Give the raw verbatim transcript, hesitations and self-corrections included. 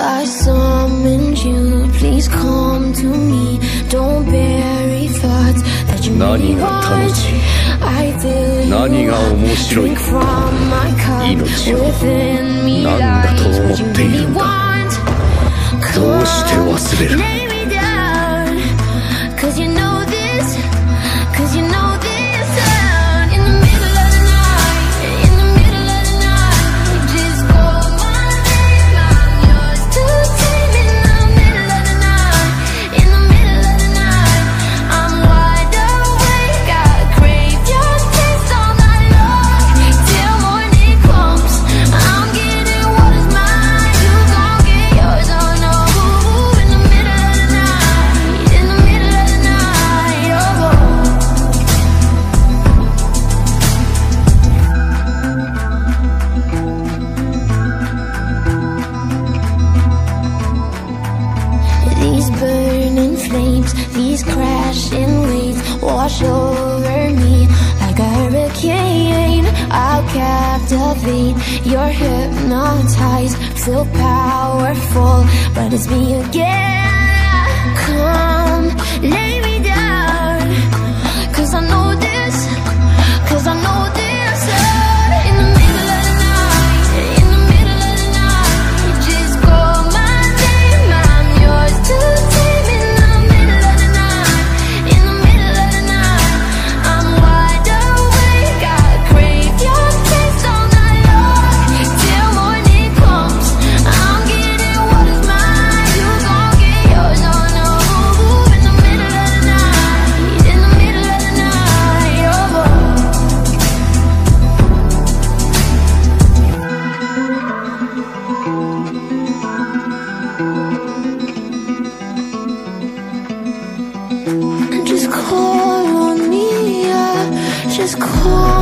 I summoned you, please come to me. Don't bury thoughts that you may want. I feel you drink from my cup. Within me lies what you really want. Come, lay me down, 'cause you know this, 'cause you know this sound. In the middle of the night, in the middle of the night, just call my name, I'm yours to tame. In the middle of the night, in the middle of the night, I'm wide awake, I crave your taste all night long. Till morning comes, I'm getting what is mine, you gon' get yours, oh no. In the middle of the night, in the middle of the night, oh, oh. These burning flames, these crashing waves wash over me like a hurricane. I'll captivate, you're hypnotized, feel powerful, but it's me again. Come, lay me down, 'cause I know this, 'cause I know this sound. In the middle of the night, in the middle of the night, just call my name, I'm yours to tame. In the middle of the night, in the middle of the night, I'm wide awake, I crave your taste all night long. Till morning comes, I'm getting what is mine, you gon' get yours, oh no. In the middle of the night, in the middle of the night, oh, oh. Just call on me, yeah. Just call